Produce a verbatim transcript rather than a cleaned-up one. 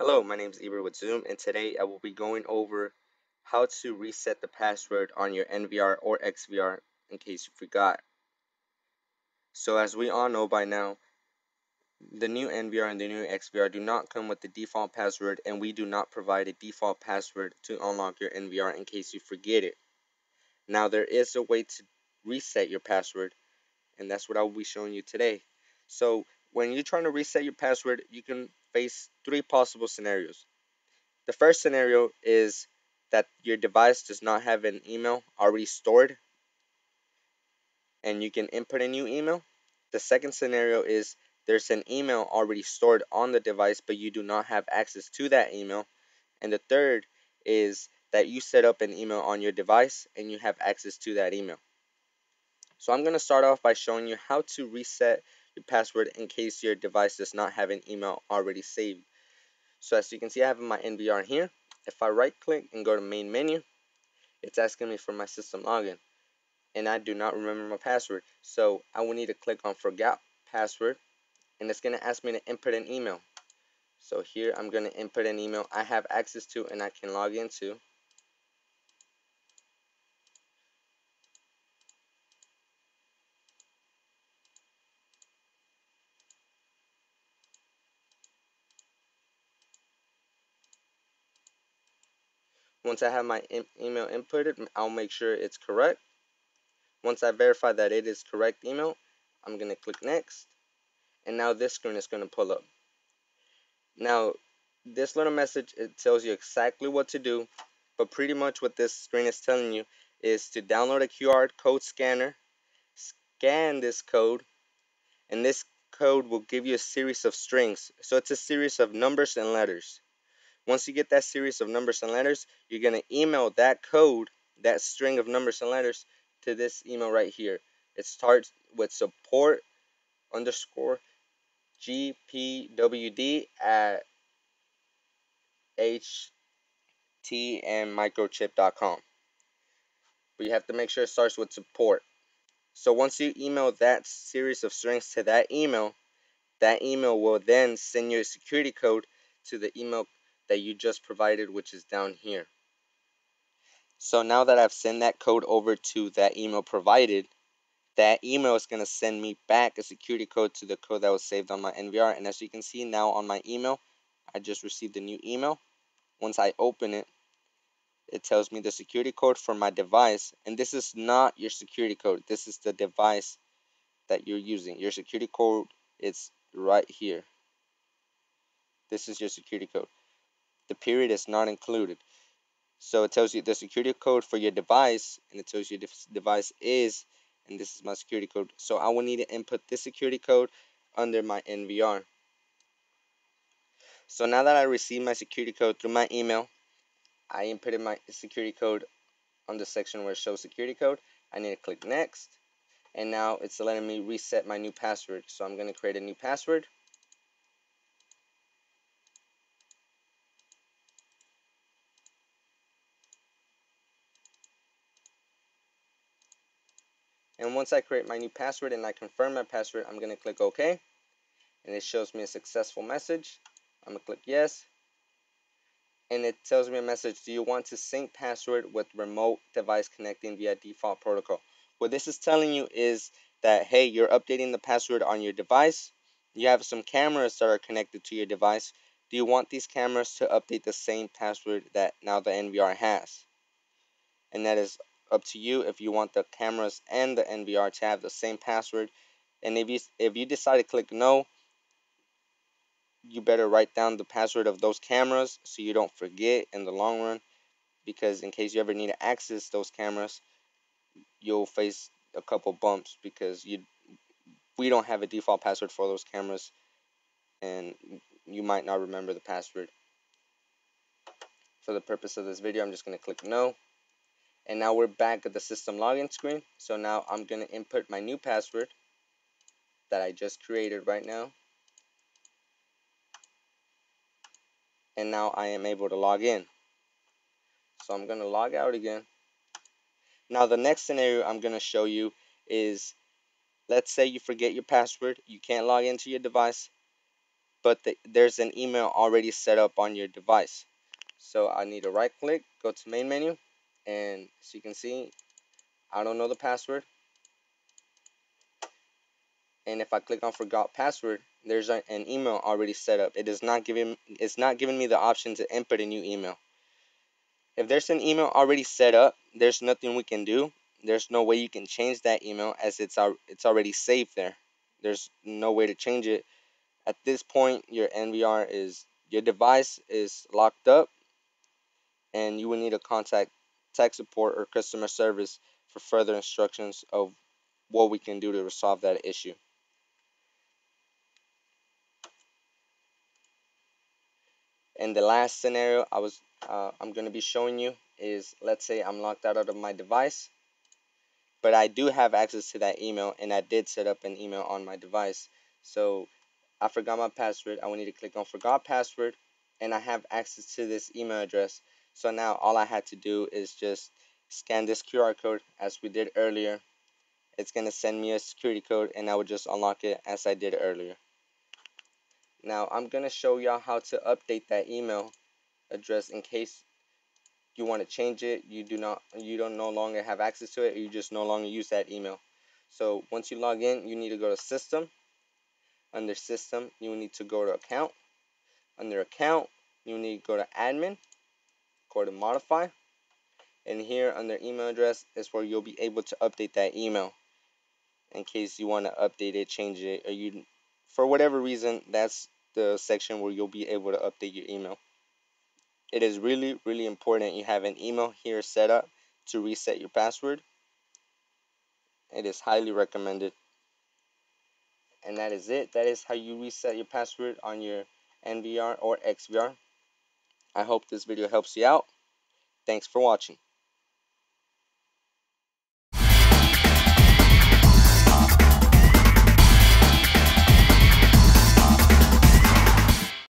Hello, my name is Eber with Zoom, and today I will be going over how to reset the password on your N V R or X V R in case you forgot. So as we all know by now, the new N V R and the new X V R do not come with the default password, and we do not provide a default password to unlock your N V R in case you forget it. Now there is a way to reset your password, and that's what I will be showing you today. So when you're trying to reset your password, you can face three possible scenarios. The first scenario is that your device does not have an email already stored and you can input a new email. The second scenario is there's an email already stored on the device but you do not have access to that email. And the third is that you set up an email on your device and you have access to that email. So I'm going to start off by showing you how to reset your password in case your device does not have an email already saved. So as you can see, I have my N V R here. If I right click and go to main menu, it's asking me for my system login and I do not remember my password. So I will need to click on forgot password and it's going to ask me to input an email. So here I'm going to input an email I have access to and I can log into. Once I have my email inputted, I'll make sure it's correct. Once I verify that it is correct email, I'm going to click next. And now this screen is going to pull up. Now, this little message, it tells you exactly what to do, but pretty much what this screen is telling you is to download a Q R code scanner, scan this code, and this code will give you a series of strings. So it's a series of numbers and letters. Once you get that series of numbers and letters, you're going to email that code, that string of numbers and letters, to this email right here. It starts with support underscore G P W D at H T M microchip dot com. But you have to make sure it starts with support. So once you email that series of strings to that email, that email will then send you a security code to the email that you just provided, which is down here. So now that I've sent that code over to that email provided, that email is going to send me back a security code to the code that was saved on my N V R. And as you can see now on my email, I just received a new email. Once I open it, it tells me the security code for my device. And this is not your security code. This is the device that you're using. Your security code is right here. This is your security code. The period is not included. So it tells you the security code for your device, and it tells you this device is, and this is my security code. So I will need to input this security code under my N V R. So now that I received my security code through my email, I inputted my security code on the section where it shows security code. I need to click next, and now it's letting me reset my new password. So I'm going to create a new password. And once I create my new password and I confirm my password, I'm going to click OK. And it shows me a successful message. I'm going to click yes. And it tells me a message, do you want to sync password with remote device connecting via default protocol? What this is telling you is that, hey, you're updating the password on your device. You have some cameras that are connected to your device. Do you want these cameras to update the same password that now the N V R has? And that is up to you if you want the cameras and the N V R to have the same password. And if you if you decide to click no, you better write down the password of those cameras so you don't forget in the long run, because in case you ever need to access those cameras, you'll face a couple bumps because you we don't have a default password for those cameras and you might not remember the password. For the purpose of this video, I'm just going to click no. And now we're back at the system login screen. So now I'm going to input my new password that I just created right now. And now I am able to log in. So I'm going to log out again. Now the next scenario I'm going to show you is, let's say you forget your password, you can't log into your device, but the, there's an email already set up on your device. So I need to right click, go to main menu, and as you can see, I don't know the password. And if I click on forgot password, there's a, an email already set up. It is not giving it's not giving me the option to input a new email. If there's an email already set up, there's nothing we can do. There's no way you can change that email as it's al it's already saved there. There's no way to change it. At this point, your N V R is your device is locked up, and you will need to contact tech support or customer service for further instructions of what we can do to resolve that issue. And the last scenario I was uh, I'm going to be showing you is, let's say I'm locked out of my device, but I do have access to that email, and I did set up an email on my device. So I forgot my password. I will need to click on forgot password, and I have access to this email address. So now all I had to do is just scan this Q R code as we did earlier. It's going to send me a security code, and I would just unlock it as I did earlier. Now I'm going to show y'all how to update that email address in case you want to change it, you do not you don't no longer have access to it, or you just no longer use that email. So once you log in, you need to go to system. Under system, you need to go to account. Under account, you need to go to admin, go to modify, and here under email address is where you'll be able to update that email in case you want to update it, change it, or you for whatever reason. That's the section where you'll be able to update your email. It is really, really important you have an email here set up to reset your password. It is highly recommended. And that is it. That is how you reset your password on your N V R or X V R. I hope this video helps you out. Thanks for watching.